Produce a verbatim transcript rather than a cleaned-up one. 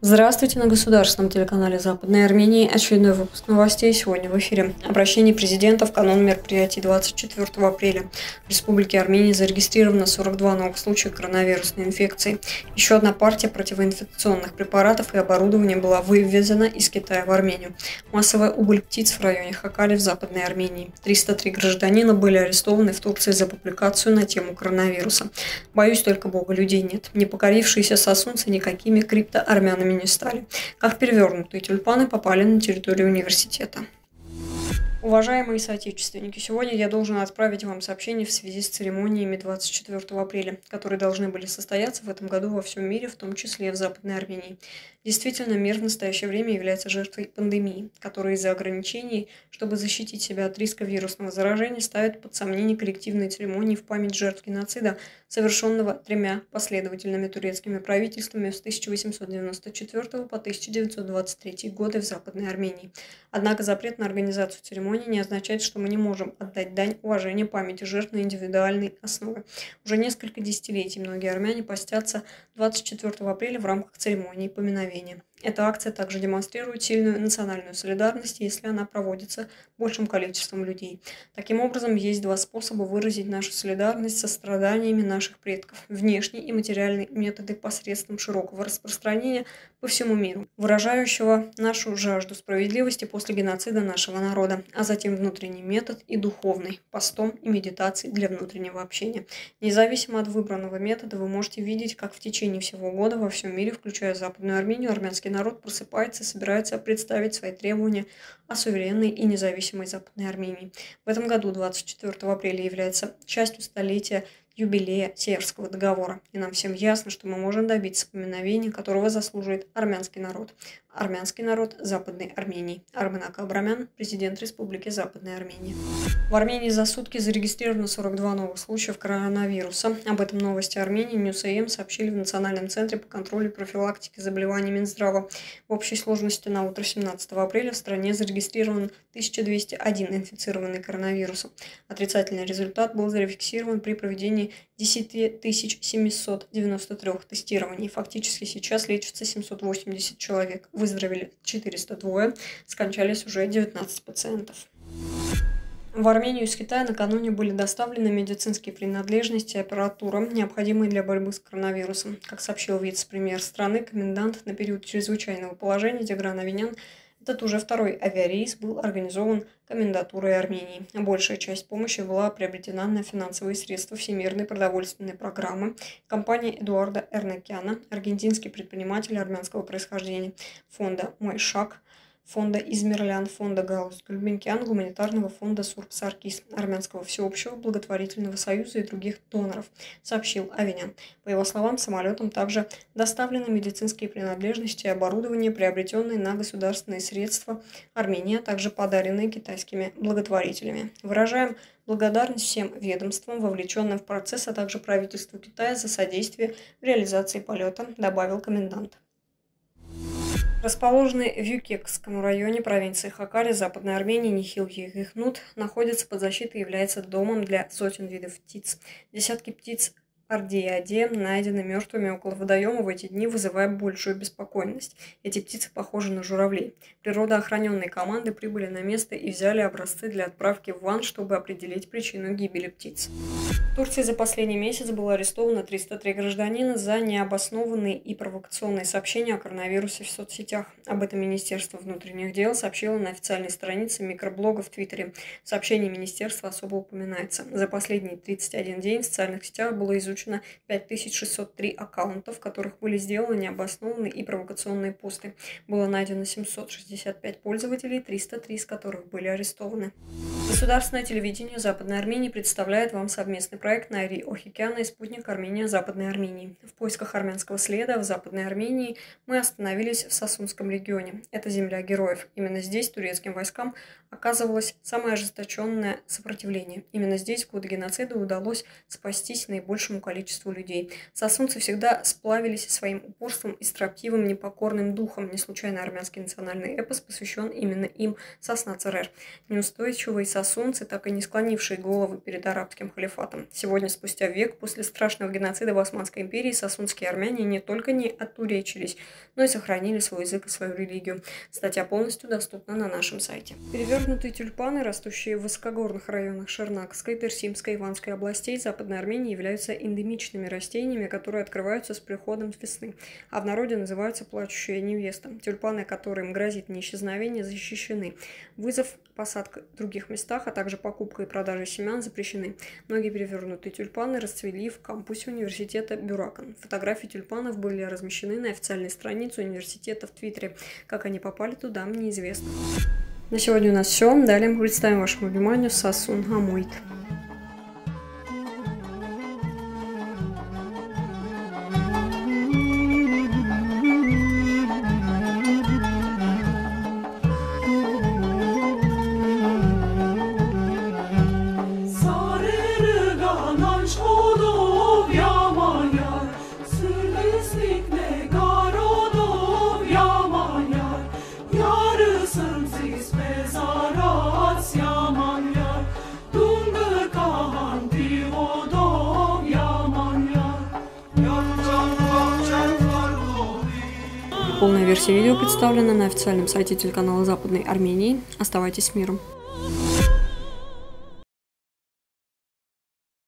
Здравствуйте на государственном телеканале Западной Армении. Очередной выпуск новостей сегодня в эфире. Обращение президента в канун мероприятий двадцать четвёртого апреля. В Республике Армения зарегистрировано сорок два новых случая коронавирусной инфекции. Еще одна партия противоинфекционных препаратов и оборудования была вывезена из Китая в Армению. Массовая убыль птиц в районе Хакали в Западной Армении. триста три гражданина были арестованы в Турции за публикацию на тему коронавируса. Боюсь только Бога, людей нет. Не покорившиеся сосунцы никакими криптоармянами не стали. Как перевернутые тюльпаны попали на территорию университета. Уважаемые соотечественники, сегодня я должен отправить вам сообщение в связи с церемониями двадцать четвёртого апреля, которые должны были состояться в этом году во всем мире, в том числе и в Западной Армении. Действительно, мир в настоящее время является жертвой пандемии, которая из-за ограничений, чтобы защитить себя от риска вирусного заражения, ставит под сомнение коллективные церемонии в память жертв геноцида, совершенного тремя последовательными турецкими правительствами с тысяча восемьсот девяносто четвёртого по тысяча девятьсот двадцать третий годы в Западной Армении. Однако запрет на организацию церемонии не означает, что мы не можем отдать дань уважения памяти жертв на индивидуальной основе. Уже несколько десятилетий многие армяне постятся двадцать четвёртого апреля в рамках церемонии поминовения. Эта акция также демонстрирует сильную национальную солидарность, если она проводится большим количеством людей. Таким образом, есть два способа выразить нашу солидарность со страданиями наших предков. Внешние и материальные методы посредством широкого распространения по всему миру, выражающего нашу жажду справедливости после геноцида нашего народа, а затем внутренний метод и духовный, постом и медитацией для внутреннего общения. Независимо от выбранного метода, вы можете видеть, как в течение всего года во всем мире, включая Западную Армению, армянский народ просыпается и собирается представить свои требования о суверенной и независимой Западной Армении. В этом году двадцать четвёртого апреля является частью столетия юбилея Северского договора, и нам всем ясно, что мы можем добиться поминовения, которого заслуживает армянский народ. Армянский народ Западной Армении. Арменак Абрамян, президент Республики Западной Армении. В Армении за сутки зарегистрировано сорок два новых случаев коронавируса. Об этом новости Армении Ньюс.эй эм сообщили в Национальном центре по контролю и профилактике заболеваний Минздрава. В общей сложности на утро семнадцатого апреля в стране зарегистрирован тысяча двести один инфицированный коронавирусом. Отрицательный результат был зафиксирован при проведении десять тысяч семьсот девяносто три тестирований. Фактически сейчас лечится семьсот восемьдесят человек. Выздоровели четыреста два, скончались уже девятнадцать пациентов. В Армению из Китая накануне были доставлены медицинские принадлежности и аппаратура, необходимые для борьбы с коронавирусом. Как сообщил вице-премьер страны, комендант на период чрезвычайного положения Тигран Авенян, этот уже второй авиарейс был организован комендатурой Армении. Большая часть помощи была приобретена на финансовые средства Всемирной продовольственной программы. Компания Эдуарда Эрнекяна, аргентинский предприниматель армянского происхождения, фонда «Мой шаг», фонда «Измерлян», фонда «Гаус Гульбенкян», гуманитарного фонда «Сурб Саркис», Армянского всеобщего благотворительного союза и других доноров, сообщил Авенян. По его словам, самолетом также доставлены медицинские принадлежности и оборудование, приобретенные на государственные средства Армении, а также подаренные китайскими благотворителями. Выражаем благодарность всем ведомствам, вовлеченным в процесс, а также правительству Китая за содействие в реализации полета, добавил комендант. Расположенный в Юкекском районе провинции Хакали Западной Армении Нихил-Егихнут находится под защитой и является домом для сотен видов птиц. Десятки птиц ардиаде найдены мертвыми около водоема в эти дни, вызывая большую беспокойность. Эти птицы похожи на журавлей. Природоохраненные команды прибыли на место и взяли образцы для отправки в ВАН, чтобы определить причину гибели птиц. В Турции за последний месяц было арестовано триста три гражданина за необоснованные и провокационные сообщения о коронавирусе в соцсетях. Об этом Министерство внутренних дел сообщило на официальной странице микроблога в Твиттере. В сообщении министерства особо упоминается. За последние тридцать один день в социальных сетях было изучено пять тысяч шестьсот три аккаунтов, в которых были сделаны необоснованные и провокационные посты. Было найдено семьсот шестьдесят пять пользователей, триста три из которых были арестованы. Государственное телевидение Западной Армении представляет вам совместный проект Найри Охикяна и спутник Армения Западной Армении. В поисках армянского следа в Западной Армении мы остановились в Сосунском регионе. Это земля героев. Именно здесь турецким войскам оказывалось самое ожесточенное сопротивление. Именно здесь в годы геноцида удалось спастись наибольшему количеству количеству людей. Сасунцы всегда сплавились своим упорством и строптивым непокорным духом. Не случайно армянский национальный эпос посвящен именно им, Сасна Церер. Неустойчивые сасунцы, так и не склонившие головы перед арабским халифатом. Сегодня, спустя век, после страшного геноцида в Османской империи, сасунские армяне не только не оттуречились, но и сохранили свой язык и свою религию. Статья полностью доступна на нашем сайте. Перевернутые тюльпаны, растущие в высокогорных районах Шарнакской, Терсимской, Иванской областей Западной Армении, являются эндемичными растениями, которые открываются с приходом весны, а в народе называются плачущая невеста. Тюльпаны, которым грозит неисчезновение, защищены. Вызов посадка в других местах, а также покупка и продажа семян запрещены. Многие перевернутые тюльпаны расцвели в кампусе университета Бюракан. Фотографии тюльпанов были размещены на официальной странице университета в Твиттере. Как они попали туда, неизвестно. На сегодня у нас все. Далее мы представим вашему вниманию Сасун Амуйт. Полная версия видео представлена на официальном сайте телеканала Западной Армении. Оставайтесь с миром.